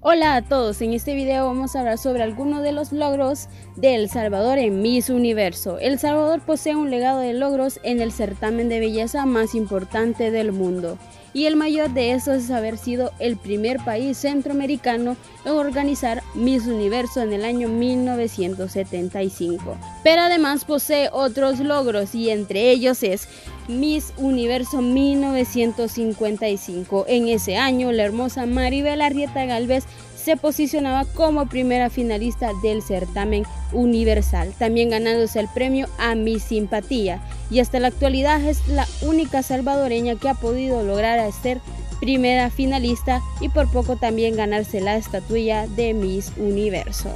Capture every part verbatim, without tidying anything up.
Hola a todos, en este video vamos a hablar sobre algunos de los logros de El Salvador en Miss Universo. El Salvador posee un legado de logros en el certamen de belleza más importante del mundo, y el mayor de estos es haber sido el primer país centroamericano en organizar Miss Universo en el año mil novecientos setenta y cinco. Pero además posee otros logros, y entre ellos es Miss Universo mil novecientos cincuenta y cinco. En ese año, la hermosa Maribel Arrieta Gálvez se posicionaba como primera finalista del certamen universal, también ganándose el premio a Miss Simpatía, y hasta la actualidad es la única salvadoreña que ha podido lograr ser primera finalista y por poco también ganarse la estatuilla de Miss Universo.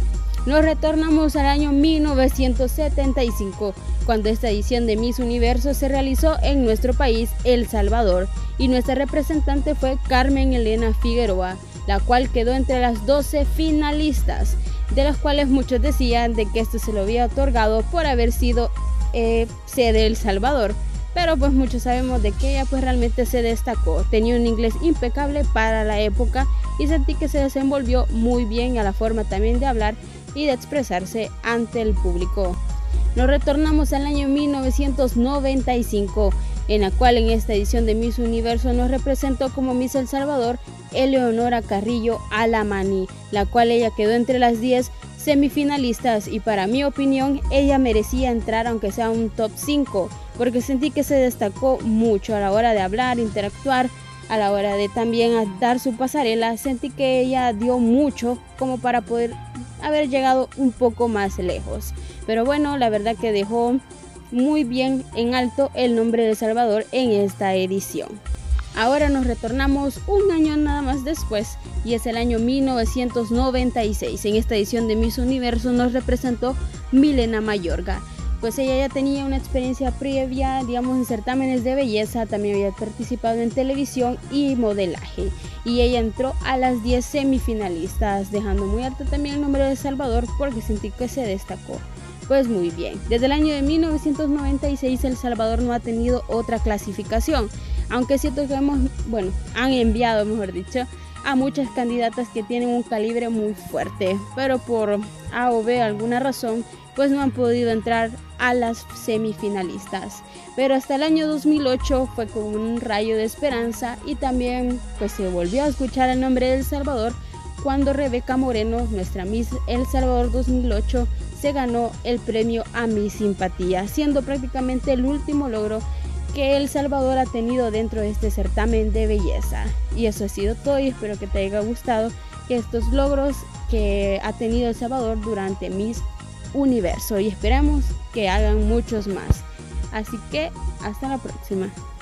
Nos retornamos al año mil novecientos setenta y cinco, cuando esta edición de Miss Universo se realizó en nuestro país, El Salvador, y nuestra representante fue Carmen Elena Figueroa, la cual quedó entre las doce finalistas, de las cuales muchos decían de que esto se lo había otorgado por haber sido eh, sede El Salvador, pero pues muchos sabemos de que ella pues realmente se destacó, tenía un inglés impecable para la época y sentí que se desenvolvió muy bien a la forma también de hablar y de expresarse ante el público. Nos retornamos al año mil novecientos noventa y cinco, en la cual en esta edición de Miss Universo nos representó como Miss El Salvador Eleonora Carrillo Alamani, la cual ella quedó entre las diez semifinalistas, y para mi opinión ella merecía entrar aunque sea un top cinco, porque sentí que se destacó mucho a la hora de hablar, interactuar, a la hora de también dar su pasarela. Sentí que ella dio mucho como para poder haber llegado un poco más lejos, pero bueno, la verdad que dejó muy bien en alto el nombre de El Salvador en esta edición. Ahora nos retornamos un año nada más después, y es el año mil novecientos noventa y seis. En esta edición de Miss Universo nos representó Milena Mayorga, pues ella ya tenía una experiencia previa, digamos, en certámenes de belleza, también había participado en televisión y modelaje, y ella entró a las diez semifinalistas, dejando muy alto también el nombre de El Salvador porque sentí que se destacó. Pues muy bien, desde el año de mil novecientos noventa y seis El Salvador no ha tenido otra clasificación, aunque siento que hemos, bueno, han enviado, mejor dicho, a muchas candidatas que tienen un calibre muy fuerte, pero por A o B alguna razón, pues no han podido entrar a las semifinalistas. Pero hasta el año dos mil ocho fue con un rayo de esperanza, y también pues se volvió a escuchar el nombre de El Salvador cuando Rebeca Moreno, nuestra Miss El Salvador dos mil ocho, se ganó el premio a Miss Simpatía, siendo prácticamente el último logro que El Salvador ha tenido dentro de este certamen de belleza. Y eso ha sido todo, y espero que te haya gustado estos logros que ha tenido El Salvador durante Miss Universo, y esperamos que hagan muchos más. Así que hasta la próxima.